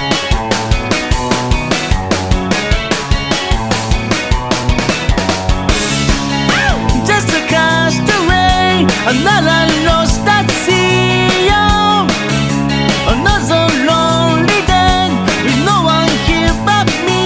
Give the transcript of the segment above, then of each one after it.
Just a castaway, another lost at sea. Another lonely day with no one here but me.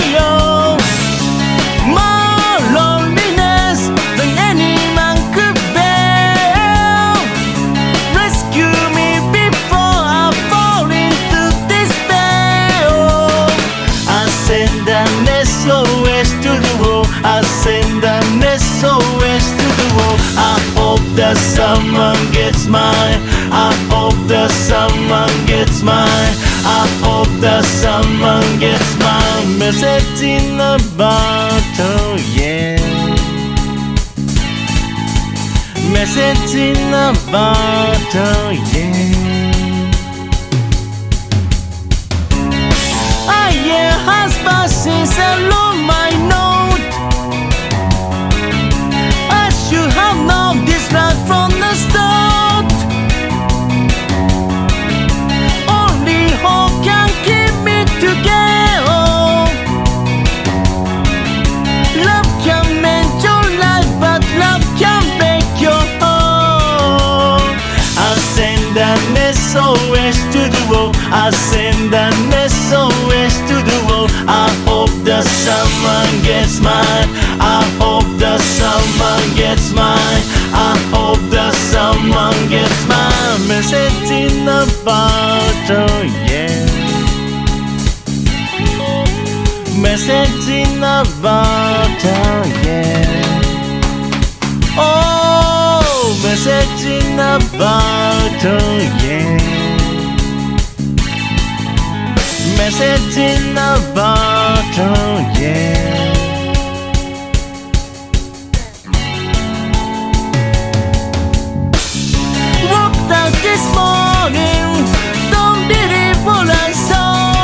More loneliness than any man could bear. Rescue me before I fall into despair. I send an SOS to the world. I send an SOS to the world. I hope that someone gets mine. I hope that someone gets mine. I hope that someone gets my message in a bottle, yeah. Message in a bottle, yeah. I hear husbands alone my note. I should have known this right from the start. Only hope can keep me together. Love can mend your life, but love can break your heart. I send an SOS to the world. I send an SOS to the world. I hope that someone gets mine. I hope that someone gets mine. I hope that someone gets my message in a bottle, yeah. Message in a bottle, yeah. Oh, message in a bottle, yeah. Message in a bottle, yeah. Walked out this morning, don't believe what I saw.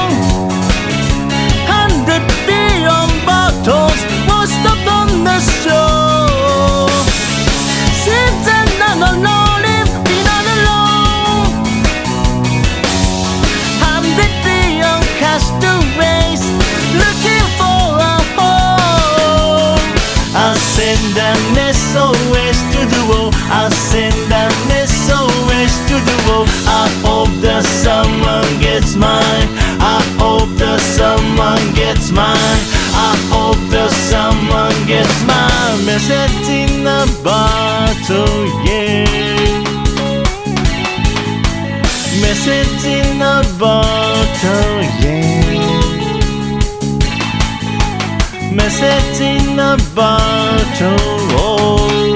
100 billion bottles washed up on the shore. Seems another lonely, been all alone. 100 billion castaways looking for a home. I send an SOS to the world. I send an SOS to the world. I hope that someone gets mine. I hope that someone gets mine. I hope that someone gets my message in a bottle, yeah. Message in a bottle, yeah. Message in a bottle, oh.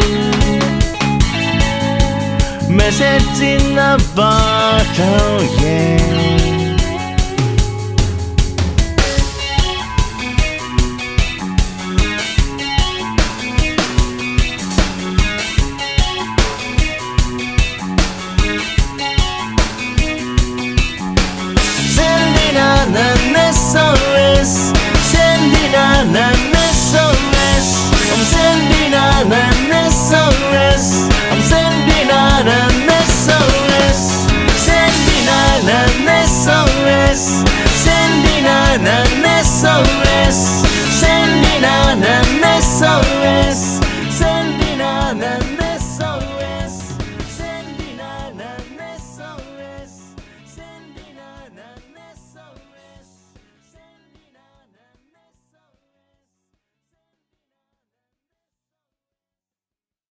Message in a bottle, yeah. Sending an SOS